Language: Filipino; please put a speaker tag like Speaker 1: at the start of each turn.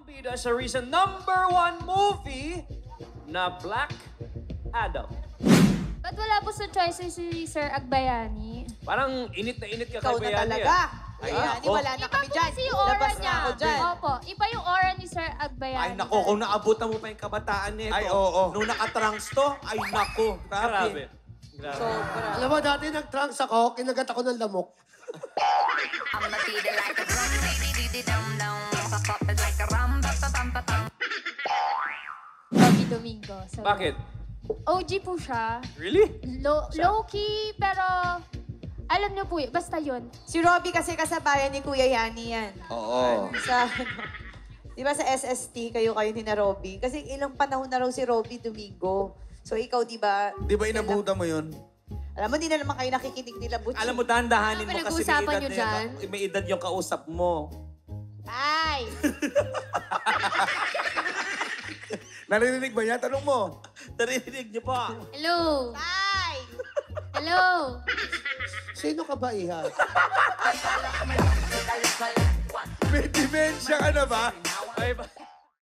Speaker 1: bida sa recent #1 movie na Black Adam.
Speaker 2: Ba't wala po sa choices si Sir Agbayani?
Speaker 1: Parang init na init ka
Speaker 3: Ikaw
Speaker 1: kay
Speaker 3: na
Speaker 1: Bayani.
Speaker 3: talaga.
Speaker 1: Ay,
Speaker 3: Bayani,
Speaker 1: nako.
Speaker 3: wala na
Speaker 2: Iba
Speaker 3: kami
Speaker 2: po
Speaker 3: dyan.
Speaker 2: kasi yung aura
Speaker 3: Labas na
Speaker 2: niya.
Speaker 3: ako dyan.
Speaker 2: Opo, iba yung aura ni Sir Agbayani.
Speaker 4: Ay, nako, kung naabutan mo pa yung kabataan nito.
Speaker 5: Ay, oo.
Speaker 4: Nung nakatrunks to, ay, nako.
Speaker 1: Grabe. Grabe.
Speaker 3: Sobra.
Speaker 6: Alam mo, dati nag-trunks ako, kinagat ako ng lamok.
Speaker 7: I'ma beat it like a drum, dum dum, pop it like a rum, pa pa pam pa pam.
Speaker 2: Bobby Domingo. So,
Speaker 1: Bakit?
Speaker 2: OG po siya.
Speaker 1: Really?
Speaker 2: Low-key, pero alam niyo po, basta yun.
Speaker 3: Si Robby kasi kasabayan ni Kuya Yani yan.
Speaker 5: Oo.
Speaker 3: Sa, di ba sa SST, kayo ni na Robby? Kasi ilang panahon na raw si Robby Domingo. So ikaw, di ba?
Speaker 5: Di ba inabutan mo yun?
Speaker 3: Alam mo, di na naman kayo nakikinig nila, Butchie.
Speaker 4: Alam mo, dahan-dahanin mo kasi
Speaker 2: Pinag-uusapan niyo
Speaker 4: may edad yung kausap mo.
Speaker 3: Ay!
Speaker 5: Narinig ba niya? Tanong mo.
Speaker 4: Narinig niyo pa.
Speaker 2: Hello?
Speaker 3: Ay!
Speaker 2: Hello?
Speaker 6: Sino ka ba, Iha?
Speaker 5: May dementia ka na ba?
Speaker 1: Ay, ba?